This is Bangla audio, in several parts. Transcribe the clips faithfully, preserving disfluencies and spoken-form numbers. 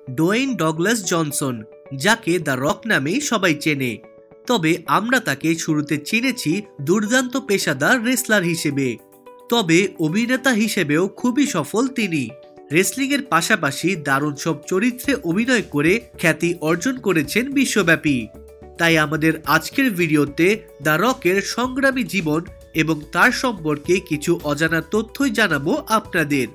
ডোয়েন ডগলাস জনসন, যাকে দ্য রক নামেই সবাই চেনে। তবে আমরা তাকে শুরুতে চিনেছি দুর্দান্ত পেশাদার রেসলার হিসেবে। তবে অভিনেতা হিসেবেও খুবই সফল তিনি। রেসলিংয়ের পাশাপাশি দারুণ সব চরিত্রে অভিনয় করে খ্যাতি অর্জন করেছেন বিশ্বব্যাপী। তাই আমাদের আজকের ভিডিওতে দ্য রকের সংগ্রামী জীবন এবং তার সম্পর্কে কিছু অজানা তথ্যই জানাবো আপনাদের।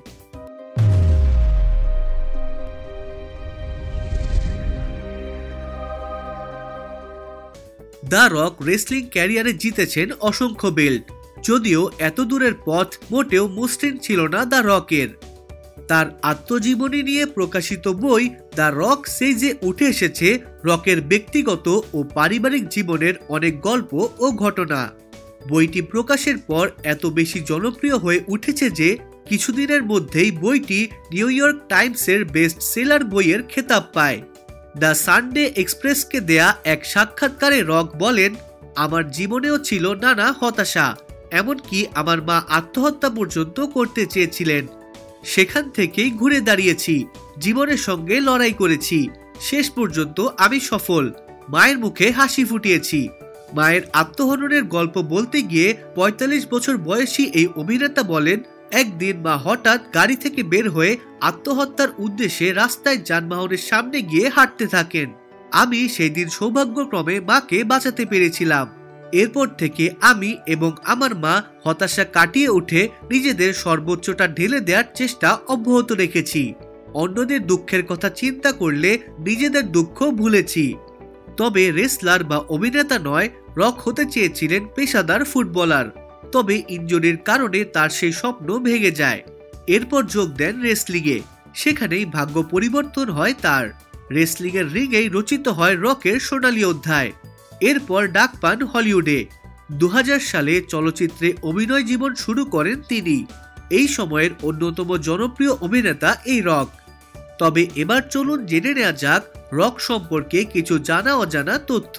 দ্য রক রেসলিং ক্যারিয়ারে জিতেছেন অসংখ্য বেল্ট, যদিও এত দূরের পথ মোটেও মসৃণ ছিল না দ্য রকের। তার আত্মজীবনী নিয়ে প্রকাশিত বই দ্য রক সেই যে উঠে এসেছে রকের ব্যক্তিগত ও পারিবারিক জীবনের অনেক গল্প ও ঘটনা। বইটি প্রকাশের পর এত বেশি জনপ্রিয় হয়ে উঠেছে যে কিছুদিনের মধ্যেই বইটি নিউ ইয়র্ক টাইমসের বেস্ট সেলার বইয়ের খেতাব পায়। দ্য সানডে এক্সপ্রেসকে দেয়া এক সাক্ষাৎকারে রক বলেন, আমার জীবনেও ছিল নানা হতাশা, এমনকি আমার মা আত্মহত্যা পর্যন্ত করতে চেয়েছিলেন। সেখান থেকেই ঘুরে দাঁড়িয়েছি, জীবনের সঙ্গে লড়াই করেছি, শেষ পর্যন্ত আমি সফল। মায়ের মুখে হাসি ফুটিয়েছি। মায়ের আত্মহননের গল্প বলতে গিয়ে পঁয়তাল্লিশ বছর বয়সী এই অভিনেতা বলেন, একদিন মা হঠাৎ গাড়ি থেকে বের হয়ে আত্মহত্যার উদ্দেশ্যে রাস্তায় যানবাহনের সামনে গিয়ে হাঁটতে থাকেন। আমি সেই দিন সৌভাগ্যক্রমে মাকে বাঁচাতে পেরেছিলাম। এরপর থেকে আমি এবং আমার মা হতাশা কাটিয়ে উঠে নিজেদের সর্বোচ্চটা ঢেলে দেওয়ার চেষ্টা অব্যাহত রেখেছি। অন্যদের দুঃখের কথা চিন্তা করলে নিজেদের দুঃখ ভুলেছি। তবে রেসলার বা অভিনেতা নয়, রক হতে চেয়েছিলেন পেশাদার ফুটবলার। তবে ইনজুরির কারণে তার সেই স্বপ্ন ভেঙে যায়। এরপর যোগ দেন রেসলিংয়ে। সেখানেই ভাগ্য পরিবর্তন হয় তার। রেসলিংয়ের রিংয়েই রচিত হয় রকের সোনালী অধ্যায়। এরপর ডাক পান হলিউডে। দু হাজার সালে চলচ্চিত্রে অভিনয় জীবন শুরু করেন তিনি। এই সময়ের অন্যতম জনপ্রিয় অভিনেতা এই রক। তবে এবার চলুন জেনে নেওয়া যাক রক সম্পর্কে কিছু জানা অজানা তথ্য।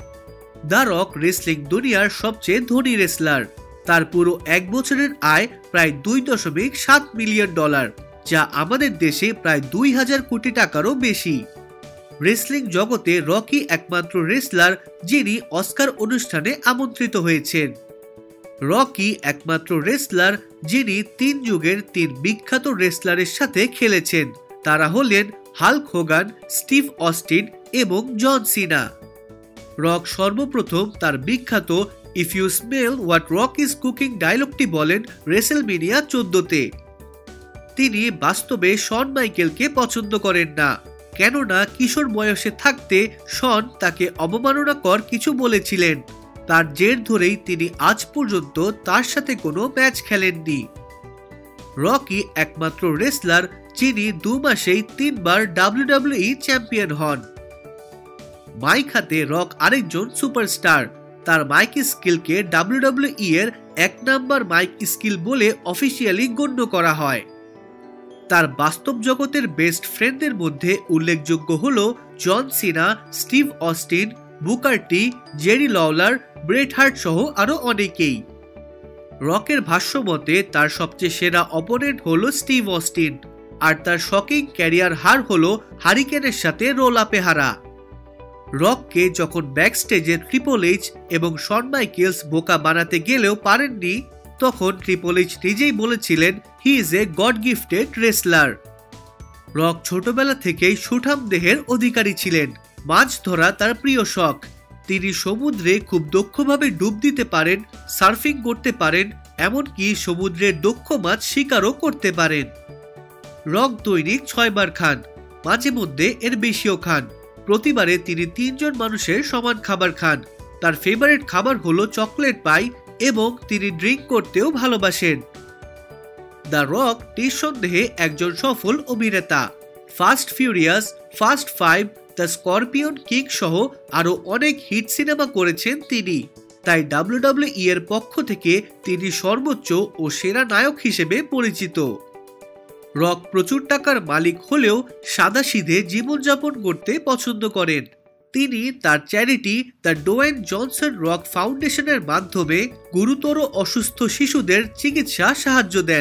দ্য রক রেসলিং দুনিয়ার সবচেয়ে ধনী রেসলার। তার পুরো এক বছরের আয় প্রায় দুই দশমিক সাত মিলিয়ন ডলার, যা আমাদের দেশে প্রায় দুই হাজার কোটি টাকারও বেশি। রেসলিং জগতে রকি একমাত্র রেসলার যিনি অস্কার অনুষ্ঠানে আমন্ত্রিত হয়েছেন। রকি একমাত্র রেসলার যিনি তিন যুগের তিন বিখ্যাত রেসলারের সাথে খেলেছেন। তারা হলেন হাল্ক হোগান, স্টিভ অস্টিন এবং জন সিনা। রক সর্বপ্রথম তার বিখ্যাত if you smell what Rock is cooking ডায়লগটি বলেন রেসেলমেনিয়া চোদ্দতে। তিনি বাস্তবে শন মাইকেলকে পছন্দ করেন না, কেননা কিশোর বয়সে থাকতে শন তাকে অবমাননাকর কিছু বলেছিলেন। তার জের ধরেই তিনি আজ পর্যন্ত তার সাথে কোনো ম্যাচ খেলেননি। রকি একমাত্র রেসলার যিনি দু মাসেই তিনবার ডাব্লিউডাব্লিউই চ্যাম্পিয়ন হন। মাইক হাতে রক আরেকজন সুপারস্টার। তার মাইক স্কিলকে ডাব্লিউডাব্লিউই এর এক নাম্বার মাইক স্কিল বলে অফিসিয়ালি গণ্য করা হয়। তার বাস্তব জগতের বেস্ট ফ্রেন্ডদের মধ্যে উল্লেখযোগ্য হল John Cena, Steve Austin, Booker T, Jerry Lawler, Bret Hart সহ আরো অনেকেই। রকের ভাষ্যমতে তার সবচেয়ে সেরা অপোনেন্ট হল স্টিভ অস্টিন, আর তার শকিং ক্যারিয়ার হার হল হারিকেনের সাথে রোল আপে হারা। রককে যখন ব্যাকস্টেজে ট্রিপল এইচ এবং শন মাইকেলস বোকা বানাতে গেলেও পারেননি, তখন ট্রিপল এইচ নিজেই বলেছিলেন he is a god gifted wrestler. Rock ছোটবেলা থেকেই সুঠাম দেহের অধিকারী ছিলেন। মাছ ধরা তার প্রিয় শখ। তিনি সমুদ্রে খুব দক্ষভাবে ডুব দিতে পারেন, সার্ফিং করতে পারেন, এমনকি সমুদ্রের দক্ষ মাছ শিকারও করতে পারেন। রক দৈনিক ছয়বার খান, মাঝে মধ্যে এর বেশিও খান। প্রতিবারে তিনি তিনজন মানুষের সমান খাবার খান। তার ফেভারিট খাবার হলো চকলেট পাই এবং তিনি ড্রিঙ্ক করতেও ভালোবাসেন। দ্য রক নিঃসন্দেহে একজন সফল অভিনেতা। Fast Furious, Fast Five, the Scorpion King সহ আরো অনেক হিট সিনেমা করেছেন তিনি। তাই ডাব্লিউডাব্লিউই এর পক্ষ থেকে তিনি সর্বোচ্চ ও সেরা নায়ক হিসেবে পরিচিত। রক প্রচুর টাকার মালিক হলেও সাদাসিধে জীবনযাপন করতে পছন্দ করেন। তিনি তার charity the Dwayne Johnson Rock ফাউন্ডেশনের মাধ্যমে গুরুতর অসুস্থ শিশুদের চিকিৎসা সাহায্য দেন।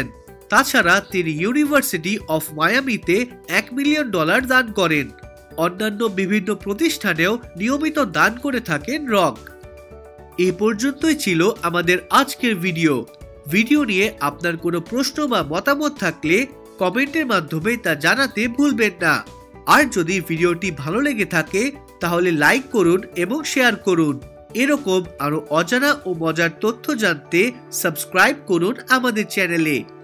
তাছাড়া তিনি ইউনিভার্সিটি অফ মায়ামিতে এক মিলিয়ন ডলার দান করেন। অন্যান্য বিভিন্ন প্রতিষ্ঠানেও নিয়মিত দান করে থাকেন রক। এই পর্যন্তই ছিল আমাদের আজকের ভিডিও। ভিডিও নিয়ে আপনার কোনো প্রশ্ন বা মতামত থাকলে কমেন্টের মাধ্যমে তা জানাতে ভুলবেন না। আর যদি ভিডিওটি ভালো লেগে থাকে তাহলে লাইক করুন এবং শেয়ার করুন। এরকম আরো অজানা ও মজার তথ্য জানতে সাবস্ক্রাইব করুন আমাদের চ্যানেলে।